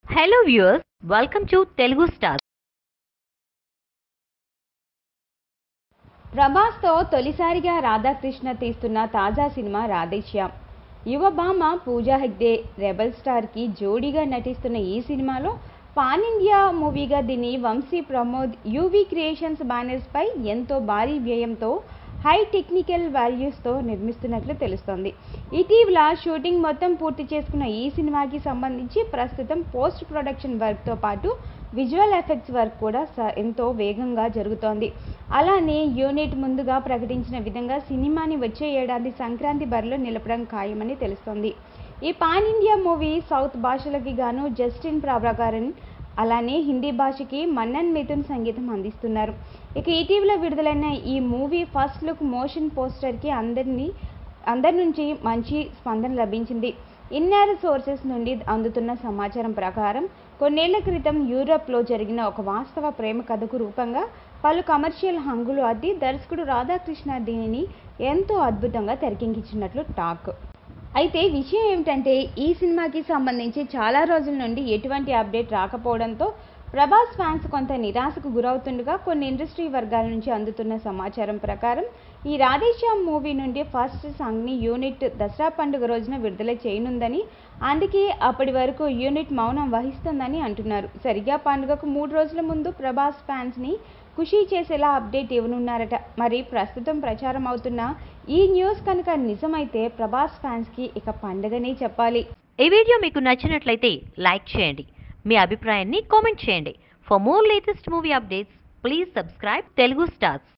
Hello viewers, welcome to Telugu Stars. ప్రభాస్తో తొలిసారిగా రాధాకృష్ణ తీస్తున్న తాజా సినిమా రాధేశ్యామ్. యువ భామ పూజా హెగ్డే రెబల్ స్టార్కి జోడీగా నటిస్తున్న ఈ సినిమాలో పాన్ ఇండియా మూవీగా దీన్ని వంశీ ప్రమోద్ యూవీ క్రియేషన్స్ బ్యానర్స్పై ఎంతో భారీ వ్యయంతో హై టెక్నికల్ వాల్యూస్తో నిర్మిస్తున్నట్లు తెలుస్తోంది. ఇటీవల షూటింగ్ మొత్తం పూర్తి చేసుకున్న ఈ సినిమాకి సంబంధించి ప్రస్తుతం పోస్ట్ ప్రొడక్షన్ వర్క్తో పాటు విజువల్ ఎఫెక్ట్స్ వర్క్ కూడా ఎంతో వేగంగా జరుగుతోంది. అలానే యూనిట్ ముందుగా ప్రకటించిన విధంగా సినిమాని వచ్చే ఏడాది సంక్రాంతి బరిలో నిలపడం ఖాయమని తెలుస్తోంది. ఈ పాన్ ఇండియా మూవీ సౌత్ భాషలకి గాను జస్టిన్ ప్రభాకరన్, అలానే హిందీ భాషకి మన్నన్ మిథున్ సంగీతం అందిస్తున్నారు. ఇక ఇటీవల విడుదలైన ఈ మూవీ ఫస్ట్ లుక్ మోషన్ పోస్టర్కి అందరి నుంచి మంచి స్పందన లభించింది. ఇన్నర్ సోర్సెస్ నుండి అందుతున్న సమాచారం ప్రకారం కొన్నేళ్ల క్రితం యూరప్లో జరిగిన ఒక వాస్తవ ప్రేమ కథకు రూపంగా పలు కమర్షియల్ హంగులు అద్ది దర్శకుడు రాధాకృష్ణ దీనిని ఎంతో అద్భుతంగా తెరకెక్కించినట్లు టాక్. అయితే విషయం ఏమిటంటే ఈ సినిమాకి సంబంధించి చాలా రోజుల నుండి ఎటువంటి అప్డేట్ రాకపోవడంతో ప్రభాస్ ఫ్యాన్స్ కొంత నిరాశకు గురవుతుండగా కొన్ని ఇండస్ట్రీ వర్గాల నుంచి అందుతున్న సమాచారం ప్రకారం ఈ రాధేశ్యామ్ మూవీ నుండి ఫస్ట్ సాంగ్ని యూనిట్ దసరా పండుగ రోజున విడుదల చేయనుందని, అందుకే అప్పటి వరకు యూనిట్ మౌనం వహిస్తుందని అంటున్నారు. సరిగ్గా పండుగకు 3 రోజుల ముందు ప్రభాస్ ఫ్యాన్స్ని ఖుషీ చేసేలా అప్డేట్ ఇవ్వనున్నారట. మరి ప్రస్తుతం ప్రచారం అవుతున్న ఈ న్యూస్ కనుక నిజమైతే ప్రభాస్ ఫ్యాన్స్కి ఇక పండుగనే చెప్పాలి. ఈ వీడియో మీకు నచ్చినట్లయితే లైక్ చేయండి, మీ అభిప్రాయాన్ని కామెంట్ చేయండి. For more latest movie updates please subscribe Telugu stars.